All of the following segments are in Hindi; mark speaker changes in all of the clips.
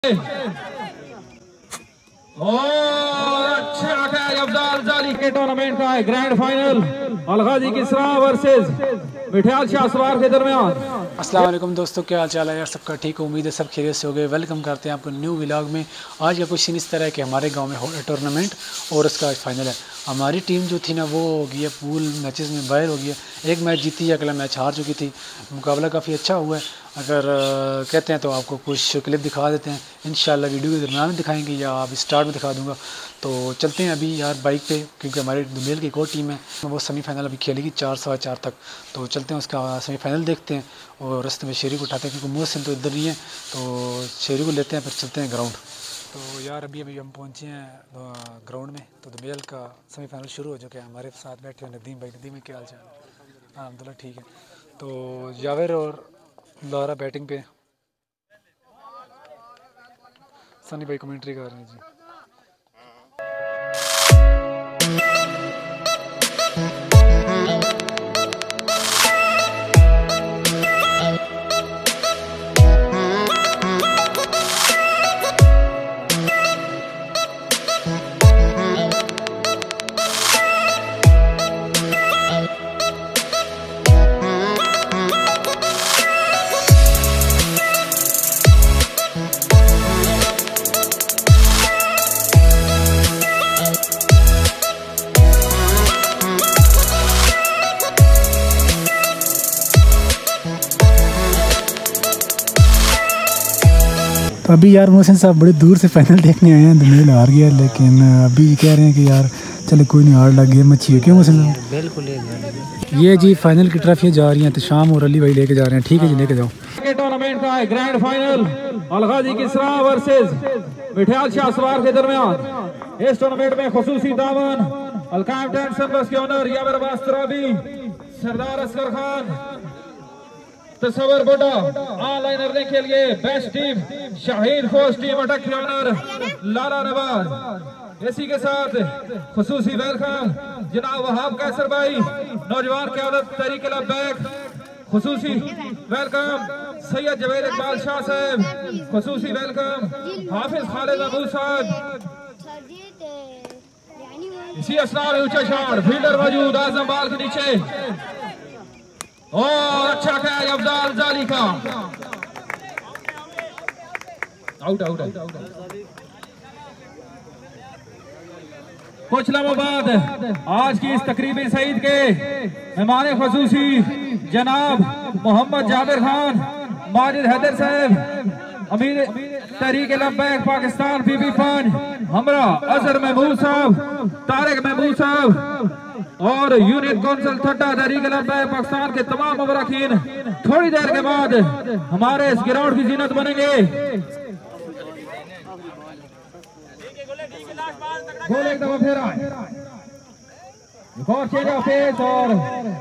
Speaker 1: और अच्छा कैच अफजाल जाली के टूर्नामेंट का है ग्रैंड फाइनल अलगाजी किसरा वर्सेस मिठाल शाह सवार के दरमियान।
Speaker 2: अस्सलाम वालेकुम दोस्तों, क्या हाल चाल है यार? सबका ठीक है, उम्मीद है सब खैरियत से हो गए। वेलकम करते हैं आपको न्यू व्लॉग में। आज का क्वेश्चन इस तरह है कि हमारे गांव में हो रहा टूर्नामेंट और उसका आज फाइनल है। हमारी टीम जो थी ना वो हो गई है पूल मैचेस में बाहर हो गई है। एक मैच जीती है, अगला मैच हार चुकी थी। मुकाबला काफ़ी अच्छा हुआ है। अगर कहते हैं तो आपको कुछ क्लिप दिखा देते हैं, इंशाल्लाह वीडियो के दरमियान में दिखाएंगे या आप स्टार्ट में दिखा दूँगा। तो चलते हैं अभी यार बाइक पे, क्योंकि हमारे दुमेल की एक और टीम है वो सेमीफाइनल अभी खेलेगी 4 सवा 4 तक। तो चलते हैं उसका सेमीफाइनल देखते हैं और रास्ते में शेरी को उठाते हैं, क्योंकि मोहसिन तो इधर नहीं है। तो शेरी को लेते हैं, फिर चलते हैं ग्राउंड। तो यार अभी हम पहुँचे हैं ग्राउंड में। तो दुमेल का सेमीफाइनल शुरू हो चुका है। हमारे साथ बैठे हैं नदीम भाई। नदीम में क्या हाल चाल है? हाँ अब्दुल्ला ठीक है। तो जावेर और लारा बैटिंग पे, सनी भाई कमेंट्री कर रहे हैं जी।
Speaker 3: तो अभी यार मोहसिन साहब बड़े दूर से फाइनल देखने आए हैं। दुमेल हार गया, लेकिन अभी कह रहे हैं कि यार चले कोई नहीं, हार लग गेम अच्छी है। क्यों मोहसिन साहब?
Speaker 2: बिल्कुल।
Speaker 3: ये जी फाइनल की ट्रॉफी जा रही हैं, तो शाम और अली भाई लेके जा रहे हैं। ठीक है जी, लेके जाओ।
Speaker 1: टूर्नामेंट का है ग्रैंड फाइनल अलगाजी किसरा वर्सेस मिठाल शाह सवार के दरमियान। इस टूर्नामेंट में खुसूसी दामन अलकाम टेंट सर्विस के ओनर यावर अब्बास तराबी, सरदार असगर खान, तस्वर बुड्ढा ऑनलाइन अर्निंग के लिए best team Shaheen force team Attock के ऑनर लाला नवाज। इसी के साथ खुसूसी वेलकम जनाब वहाब कैसर भाई, नौजवान क़यादत तहरीक लब्बैक। खुसूसी वेलकम सैयद जवेद इकबाल शाह साहब। खुसूसी वेलकम हाफिज खालिद अबू साहब। इसी असना में ऊंचा शॉट, फील्डर मौजूद आजम बाल के नीचे। और अच्छा कैच अफजाल जाली का, आउट आउट आउट। कुछ लम्हों बाद आज की इस तकरीबी सईद के मेहमान खुसूसी जनाब मोहम्मद जाबिर खान, माजिद हैदर साहब, अमीर तहरीक लब्बैक पाकिस्तान पीपी पंच, हमरा अजहर महमूद साहब, तारिक महमूद साहब और यूनियन काउंसिल ठट्टा तहरीक लब्बैक पाकिस्तान के तमाम मुबरकीन थोड़ी देर के बाद हमारे इस ग्राउंड की जीनत बनेंगे। गोल एक दफा फेरा, और चेंज ऑफ पेस और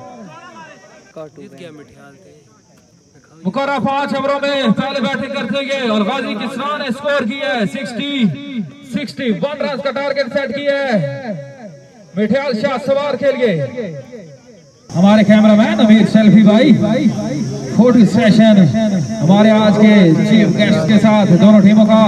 Speaker 1: मुकर्रर 5 ओवरों में पहले बैटिंग करते हुए और गाजी किसरा ने स्कोर किया है 61 रन का टारगेट सेट किया है मिठाल शाह सवार के लिए। हमारे कैमरामैन अमीर सेल्फी भाई, फोटो सेशन हमारे आज के चीफ गेस्ट के साथ दोनों टीमों का।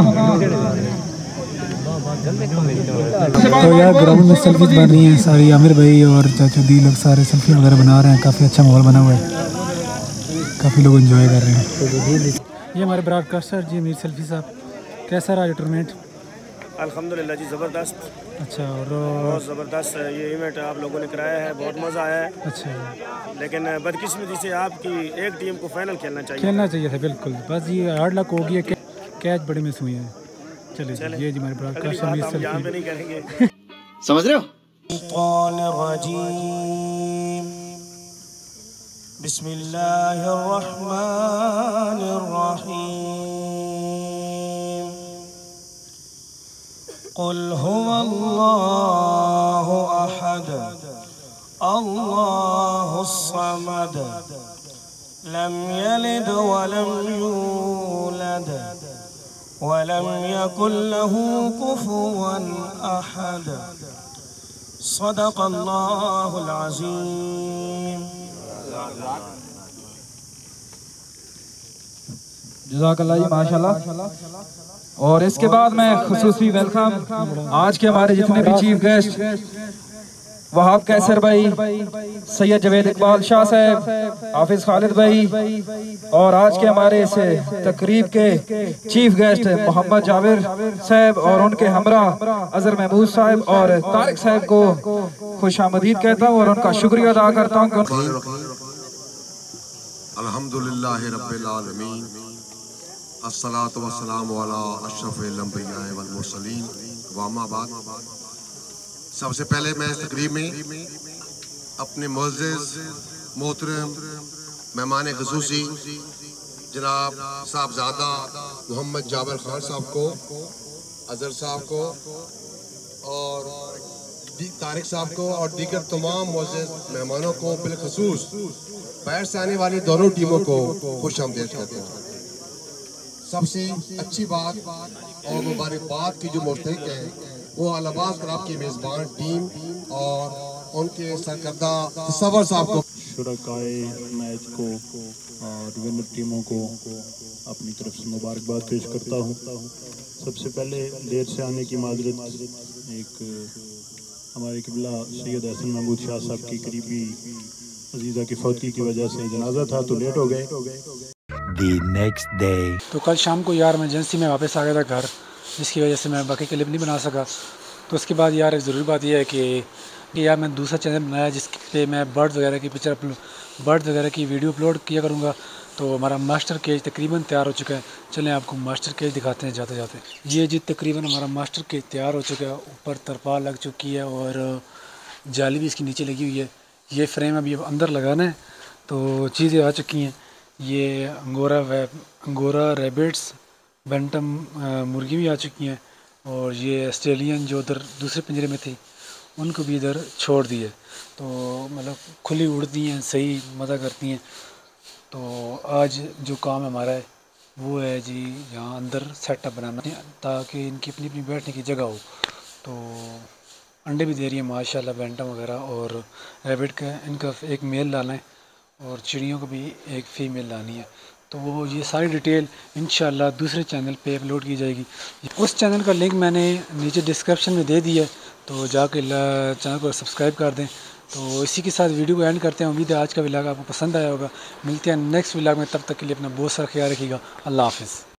Speaker 3: तो यार ग्राउंड में सेल्फी बन रही हैं सारी। आमिर भाई और चाचू दी लोग सारे सेल्फी वगैरह बना रहे हैं। काफ़ी अच्छा माहौल बना हुआ है, काफ़ी लोग एंजॉय कर रहे हैं। ये हमारे ब्रॉडकास्टर जी अमीर सेल्फी साहब, कैसा रहा टूर्नामेंट?
Speaker 4: अल्हम्दुलिल्लाह जी, ज़बरदस्त।
Speaker 3: अच्छा, और
Speaker 4: बहुत ज़बरदस्त ये इवेंट आप लोगों ने कराया है, बहुत मज़ा आया है।
Speaker 3: अच्छा,
Speaker 4: लेकिन बदकिस्मती से आपकी एक टीम को फाइनल खेलना चाहिए
Speaker 3: था। बिल्कुल, बस ये हार्ड लक हो गया, कैच बड़े मिस हुए हैं। चलिए ये जी हमारे ब्रॉडकास्टर अमीर सेल्फी
Speaker 4: यहाँ पे नहीं करेंगे।
Speaker 5: समझ रहे हो?
Speaker 6: क़ुल हुवल्लाहु अहद अल्लाहुस समद लम यलिद वलम यूलद वलम यकुल लहू कुफुवन अहद। सदक़ल्लाहुल अज़ीम।
Speaker 1: जज़ाकल्लाह जी, माशाल्लाह। और इसके बाद मैं खुसूसी वेलकम आज के हमारे जितने भी चीफ गेस्ट वहाब कैसर भाई, सैयद जवेद इकबाल शाह साहब, हाफिज खालिद भाई, और आज के हमारे इस तकरीब के चीफ गेस्ट मोहम्मद जावेर साहब और उनके हमरा अजहर महमूद साहब और तारिक साहब को खुशामदीद कहता हूँ और उनका शुक्रिया अदा करता हूँ।
Speaker 5: अल्हम्दुलिल्लाह रब्बिल आलमीन, अस्सलातु वस्सलामु अला अशरफिल अंबिया वल मुरसलीन व अम्मा बाद। सबसे पहले मैं इस तकरीब में अपने मुअज़्ज़िज़ मोहतरम मेहमान ख़ुसूसी जनाब साहबजादा मोहम्मद जावेर खान साहब को, अजहर साहब को और तारिक साहब को और दीगर तमाम मुअज़्ज़िज़ मेहमानों को, बिलखसूस बाहर से आने वाली दोनों टीमों को खुश आमदीद कहते हैं। सबसे अच्छी बात और मुबारकबाद की जो मुस्तहिक है वो अल-अब्बास क्लब की मेज़बान टीम और उनके सरकर्दा सवर साहब को,
Speaker 7: शुरकाए मैच को और विनर टीमों को अपनी तरफ से मुबारकबाद पेश करता हूँ। सबसे पहले देर से आने की माजरत, एक हमारे किबला सैयद हसन महमूद शाह साहब की करीबी अजीज़ा की फौती की वजह से जनाजा था तो लेट हो गए।
Speaker 2: तो कल शाम को यार इमरजेंसी में वापस आ गया था घर, जिसकी वजह से मैं बाकी क्लिप नहीं बना सका। तो उसके बाद यार एक ज़रूरी बात यह है कि यार मैं दूसरा चैनल बनाया जिस पे मैं बर्ड वगैरह की बर्ड वगैरह की वीडियो अपलोड किया करूँगा। तो हमारा मास्टर केज तकरीबन तैयार हो चुका है। चलें आपको मास्टर केज दिखाते हैं जाते जाते। ये जी तकरीबन हमारा मास्टर केज तैयार हो चुका है। ऊपर तरपाल लग चुकी है और जाली भी इसकी नीचे लगी हुई है। ये फ्रेम अभी अंदर लगाना है तो चीज़ें आ चुकी हैं। ये अंगोरा रैबिट्स बैंटम मुर्गी भी आ चुकी हैं और ये ऑस्ट्रेलियन जो उधर दूसरे पिंजरे में थी उनको भी इधर छोड़ दिए। तो मतलब खुली उड़ती हैं, सही मज़ा करती हैं। तो आज जो काम हमारा है वो है जी यहाँ अंदर सेटअप बनाना ताकि इनकी अपनी अपनी बैठने की जगह हो। तो अंडे भी दे रही है माशाल्लाह बैंटम वगैरह, और रैबिट का इनका एक मेल लाना है और चिड़ियों को भी एक फ़ीमेल लानी है। तो वो ये सारी डिटेल इंशाल्लाह दूसरे चैनल पे अपलोड की जाएगी। उस चैनल का लिंक मैंने नीचे डिस्क्रिप्शन में दे दिया है, तो जाके चैनल को सब्सक्राइब कर दें। तो इसी के साथ वीडियो को एंड करते हैं। उम्मीद है आज का व्लॉग आपको पसंद आया होगा। मिलते हैं नेक्स्ट व्लॉग में, तब तक के लिए अपना बहुत सारा ख्याल रखिएगा। अल्लाह हाफ़िज़।